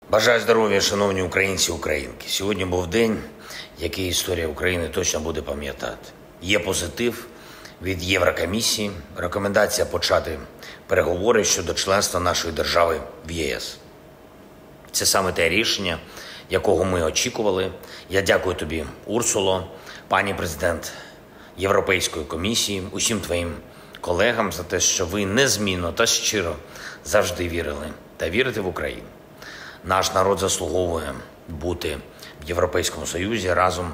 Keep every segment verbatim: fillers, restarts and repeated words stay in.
Бажаю здоров'я, шановні українці і українки. Сьогодні був день, який історія України точно буде пам'ятати. Є позитив від Єврокомісії, рекомендація почати переговори щодо членства нашої держави в ЄС. Це саме те рішення, якого ми очікували. Я дякую тобі, Урсуло, пані президент Європейської комісії, усім твоїм колегам за те, що ви незмінно та щиро завжди вірили та вірите в Україну. Наш народ заслуговує бути в Європейському Союзі разом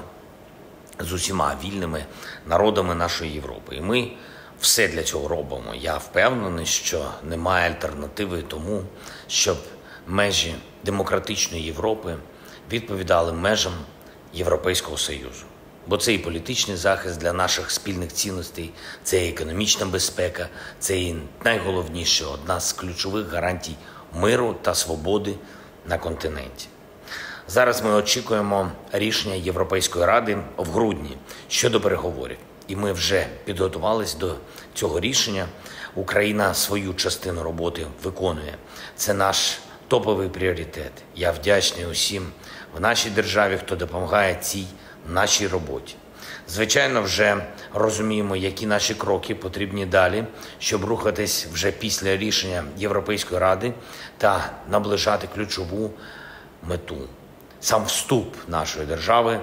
з усіма вільними народами нашої Європи. І ми все для цього робимо. Я впевнений, що немає альтернативи тому, щоб межі демократичної Європи відповідали межам Європейського Союзу. Бо це і політичний захист для наших спільних цінностей, це і економічна безпека, це і найголовніше, одна з ключових гарантій миру та свободи на континенті. Зараз ми очікуємо рішення Європейської Ради в грудні щодо переговорів. І ми вже підготувалися до цього рішення. Україна свою частину роботи виконує. Це наш топовий пріоритет. Я вдячний усім в нашій державі, хто допомагає цій нашій роботі. Звичайно, вже розуміємо, які наші кроки потрібні далі, щоб рухатись вже після рішення Європейської Ради та наближати ключову мету – сам вступ нашої держави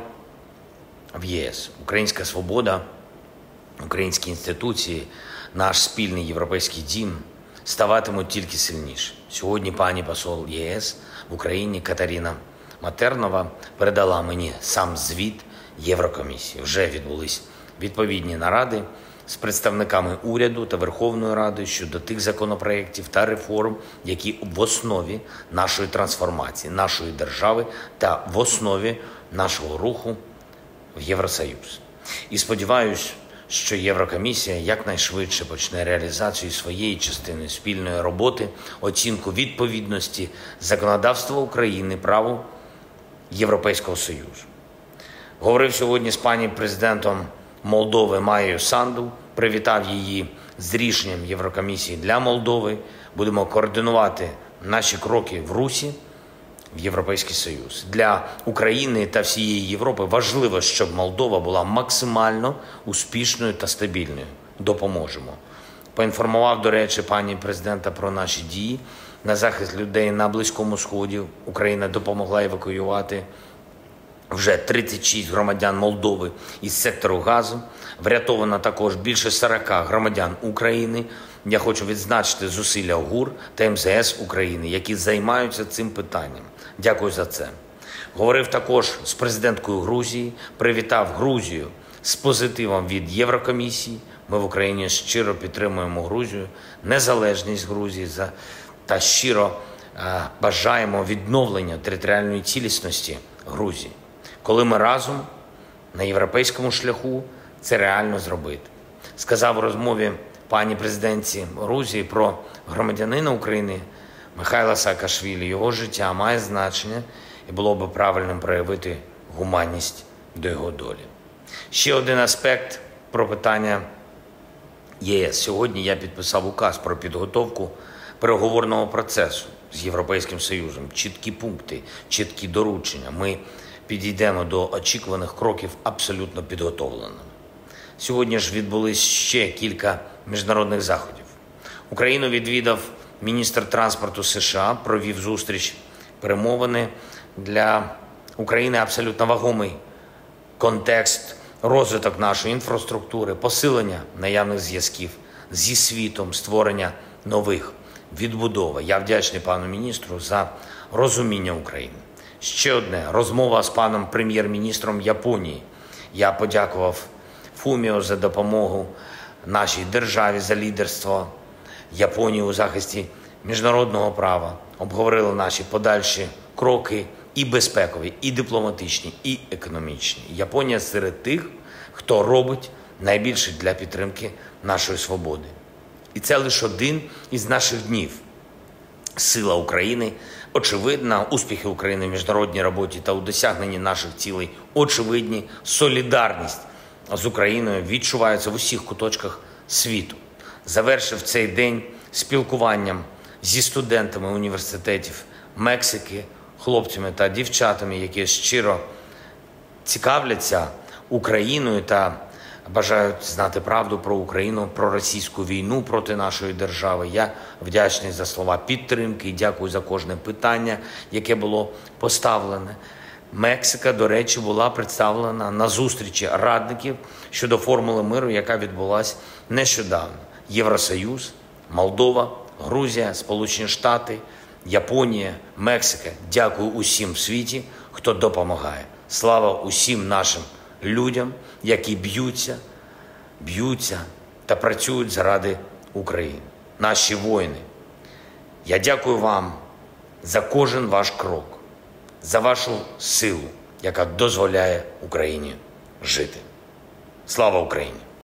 в ЄС. Українська свобода, українські інституції, наш спільний європейський дім ставатимуть тільки сильніше. Сьогодні пані посол ЄС в Україні Катерина Матернова передала мені сам звіт Єврокомісії. Вже відбулись відповідні наради з представниками уряду та Верховної Ради щодо тих законопроєктів та реформ, які в основі нашої трансформації, нашої держави та в основі нашого руху в Євросоюз. І сподіваюся, що Єврокомісія якнайшвидше почне реалізацію своєї частини спільної роботи, оцінку відповідності законодавства України праву Європейського Союзу. Говорив сьогодні з пані президентом Молдови Майєю Санду, привітав її з рішенням Єврокомісії для Молдови. Будемо координувати наші кроки в русі в Європейський Союз. Для України та всієї Європи важливо, щоб Молдова була максимально успішною та стабільною. Допоможемо. Поінформував, до речі, пані президента про наші дії на захист людей на Близькому Сході. Україна допомогла евакуювати вже тридцять шість громадян Молдови із сектору Газу. Врятовано також більше сорок громадян України. Я хочу відзначити зусилля ГУР та ем зе ес України, які займаються цим питанням. Дякую за це. Говорив також з президенткою Грузії, привітав Грузію з позитивом від Єврокомісії. Ми в Україні щиро підтримуємо Грузію, незалежність Грузії та щиро е, бажаємо відновлення територіальної цілісності Грузії. Коли ми разом на європейському шляху це реально зробити. Сказав у розмові пані президентці Грузії про громадянина України Михайла Саакашвілі. Його життя має значення і було б правильним проявити гуманність до його долі. Ще один аспект про питання ЄС. Сьогодні я підписав указ про підготовку переговорного процесу з Європейським Союзом. Чіткі пункти, чіткі доручення. Ми підійдемо до очікуваних кроків абсолютно підготовленими. Сьогодні ж відбулись ще кілька міжнародних заходів. Україну відвідав міністр транспорту США, провів зустріч, перемовини. Для України абсолютно вагомий контекст, розвиток нашої інфраструктури, посилення наявних зв'язків зі світом, створення нових, відбудова. Я вдячний пану міністру за розуміння України. Ще одне – розмова з паном прем'єр-міністром Японії. Я подякував Фуміо за допомогу нашій державі, за лідерство Японії у захисті міжнародного права. Обговорили наші подальші кроки і безпекові, і дипломатичні, і економічні. Японія серед тих, хто робить найбільше для підтримки нашої свободи. І це лише один із наших днів. Сила України очевидна, успіхи України в міжнародній роботі та у досягненні наших цілей очевидні, солідарність з Україною відчувається в усіх куточках світу. Завершив цей день спілкуванням зі студентами університетів Мексики, хлопцями та дівчатами, які щиро цікавляться Україною та бажають знати правду про Україну, про російську війну проти нашої держави. Я вдячний за слова підтримки і дякую за кожне питання, яке було поставлене. Мексика, до речі, була представлена на зустрічі радників щодо формули миру, яка відбулася нещодавно. Євросоюз, Молдова, Грузія, Сполучені Штати, Японія, Мексика. Дякую усім в світі, хто допомагає. Слава усім нашим людям, які б'ються, б'ються та працюють заради України. Наші воїни. Я дякую вам за кожен ваш крок, за вашу силу, яка дозволяє Україні жити. Слава Україні!